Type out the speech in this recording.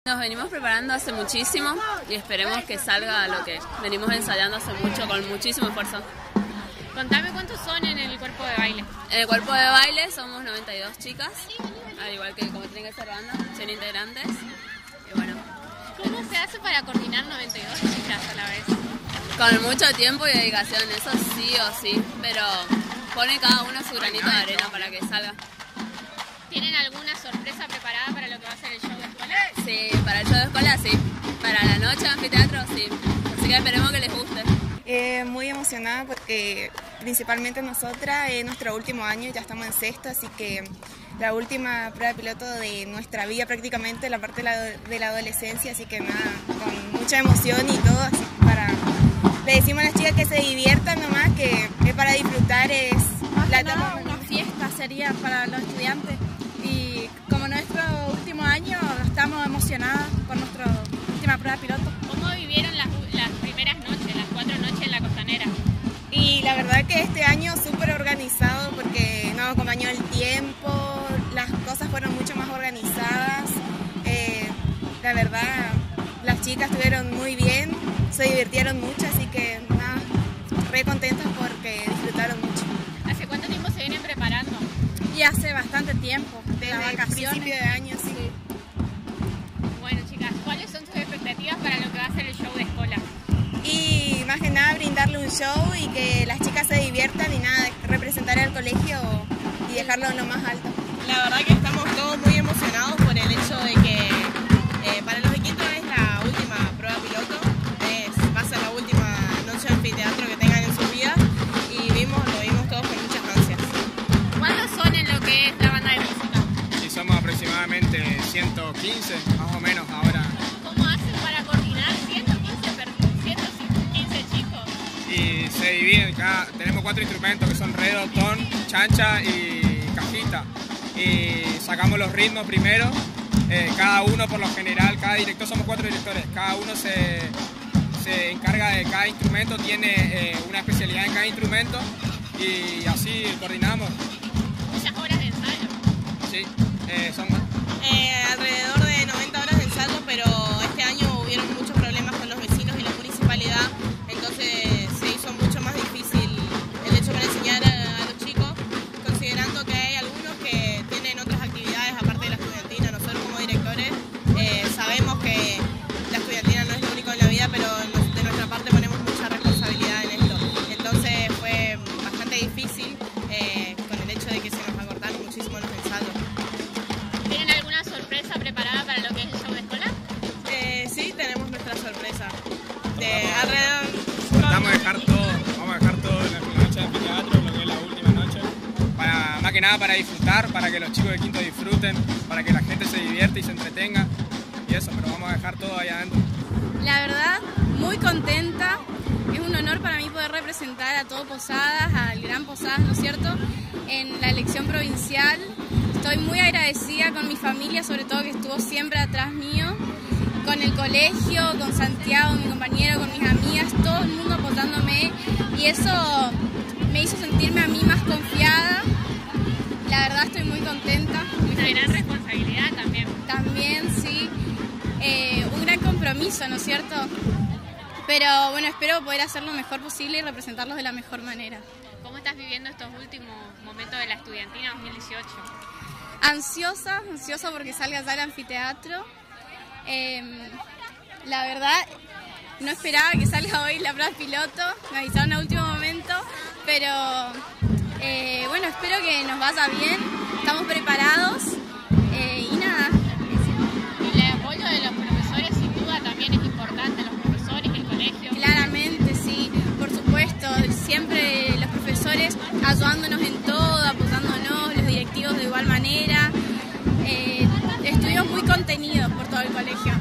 Nos venimos preparando hace muchísimo y esperemos que salga lo que venimos ensayando hace mucho, con muchísimo esfuerzo. Contame cuántos son en el cuerpo de baile. En el cuerpo de baile somos 92 chicas, al igual que como tiene que ser banda, 100 integrantes. Y bueno. ¿Cómo se hace para coordinar 92 chicas a la vez? Con mucho tiempo y dedicación, eso sí o sí, pero pone cada uno su granito de arena para que salga. ¿Tienen alguna sorpresa preparada para lo que va a ser el show de escuela? Sí, para el show de escuela sí, para la noche de anfiteatro sí, así que esperemos que les guste. Muy emocionada porque principalmente nosotras es nuestro último año, ya estamos en sexto, así que la última prueba de piloto de nuestra vida prácticamente, la parte de la adolescencia, así que nada, con mucha emoción y todo, así le decimos a las chicas que se diviertan nomás, que es para disfrutar, es la etapa. Una fiesta sería para los estudiantes y como nuestro último año estamos emocionadas por nuestra última prueba de piloto. ¿Cómo vivieron las primeras noches, las 4 noches en la Costanera? Y la verdad que este año súper organizado porque nos acompañó el tiempo, las cosas fueron mucho más organizadas, la verdad las chicas estuvieron muy bien, se divirtieron mucho, así que nada, re contentas porque disfrutaron mucho. ¿Hace cuánto tiempo se vienen preparando? Y hace bastante tiempo, desde las vacaciones. Principio de año, sí. Bueno chicas, ¿cuáles son sus expectativas para lo que va a ser el show de escuela? Y más que nada brindarle un show y que las chicas se diviertan y nada, representar al colegio y dejarlo en lo más alto. La verdad que estamos todos muy emocionados por el hecho de que para los de quinto es la última prueba piloto, va a ser la última noche de anfiteatro que tengan en sus vidas y lo vimos todos con muchas ansias. ¿Cuántos son en lo que es la banda de música? Sí, somos aproximadamente 115, más o menos ahora. ¿Cómo hacen para coordinar 115 chicos? Y se dividen, tenemos 4 instrumentos que son redo, ton, chancha y cajita. Y sacamos los ritmos primero, cada uno por lo general, cada director, somos 4 directores, cada uno se encarga de cada instrumento, tiene una especialidad en cada instrumento y así coordinamos. ¿Muchas horas de ensayo? Sí, son Alrededor de 90 horas de ensayo, pero este año hubieron muchos problemas con los vecinos y la municipalidad, entonces se hizo mucho más difícil el hecho de enseñar a los chicos, considerando que hay algunos que tienen otras actividades aparte de la estudiantina. Nosotros como directores sabemos que la estudiantina no es lo único en la vida, pero de nuestra parte ponemos mucha responsabilidad en esto. Entonces fue bastante difícil con el hecho de que se nos acortaron muchísimo los ensayos. ¿Tienen alguna sorpresa preparada para lo que es el show de escuela? Sí, tenemos nuestra sorpresa. Alrededor. Vamos a dejar todo en la noche de anfiteatro, lo que es la última noche, más que nada para disfrutar, para que los chicos de quinto disfruten, para que la gente se divierta y se entretenga y eso, pero vamos a dejar todo ahí adentro. La verdad, muy contenta, es un honor para mí poder representar a todo Posadas, al Gran Posadas, ¿no es cierto?, en la elección provincial. Estoy muy agradecida con mi familia, sobre todo que estuvo siempre atrás mío, con el colegio, con Santiago, mi compañero, con mis amigas, todo el mundo apoyándome y eso me hizo sentirme a mí más confiada. La verdad estoy muy contenta. Una gran responsabilidad también. También, sí. Un gran compromiso, ¿no es cierto? Pero bueno, espero poder hacer lo mejor posible y representarlos de la mejor manera. ¿Cómo estás viviendo estos últimos momentos de la estudiantina 2018? Ansiosa porque salga ya el anfiteatro. La verdad, no esperaba que salga hoy la prueba piloto, me avisaron a último momento, pero bueno, espero que nos vaya bien, estamos preparados y nada. El apoyo de los profesores sin duda también es importante, los profesores, el colegio. Claramente, sí, por supuesto, siempre los profesores ayudándonos en todo, apoyándonos, los directivos de igual manera. Estuvimos muy contenidos por todo el colegio.